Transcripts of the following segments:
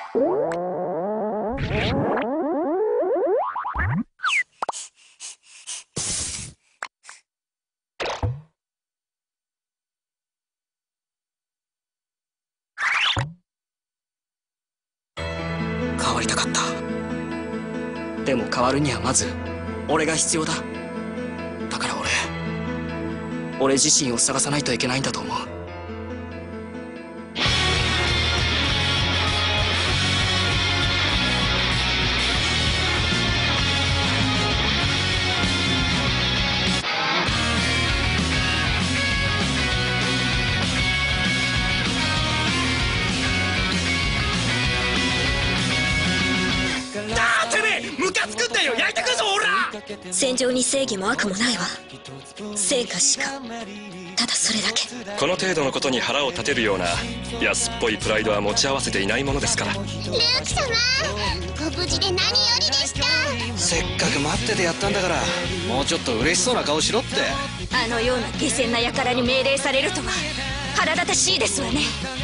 変わりたかった。でも変わるにはまず俺が必要だ。だから俺自身を探さないといけないんだと思う。 ムカつくんだよ。焼いてくぞオラ。 戦場に正義も悪もないわ。成果しか。ただそれだけ。 この程度のことに腹を立てるような安っぽいプライドは持ち合わせていないものですから。ルーク様、ご無事で何よりでした。 せっかく待っててやったんだから、もうちょっと嬉しそうな顔しろって。 あのような下賤な輩に命令されるとは腹立たしいですわね。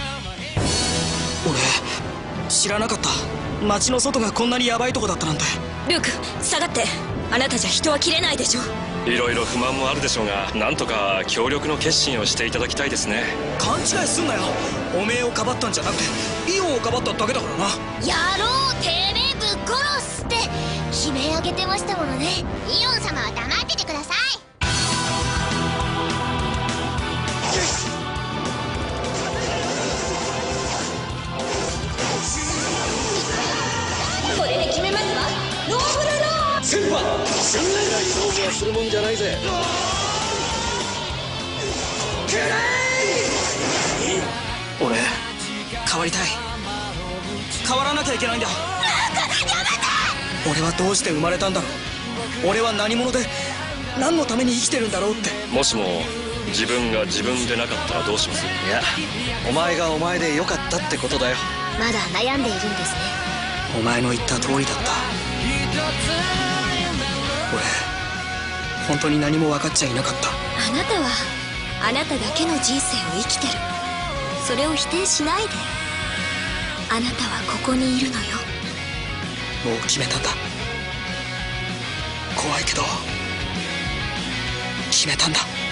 俺知らなかった。街の外がこんなにヤバいとこだったなんて。 ルーク、下がって。あなたじゃ人は切れないでしょ。 いろいろ不満もあるでしょうが、なんとか協力の決心をしていただきたいですね。 勘違いすんなよ。おめえをかばったんじゃなくてイオンをかばっただけだからな。 やろう、てめえぶっ殺すって決め上げてましたものね。イオン様は黙っててください。 これで決めますわ。ノーブルロー。 先輩、俊大な勝負はするもんじゃないぜ。 俺変わりたい。変わらなきゃいけないんだ。俺はどうして生まれたんだろう。俺は何者で何のために生きてるんだろうって。 もしも自分が自分でなかったらどうします？ いや、お前がお前でよかったってことだよ。 まだ悩んでいるんですね。 お前の言った通りだった。俺本当に何も分かっちゃいなかった。 あなたはあなただけの人生を生きてる。それを否定しないで。あなたはここにいるのよ。 もう決めたんだ。怖いけど決めたんだ。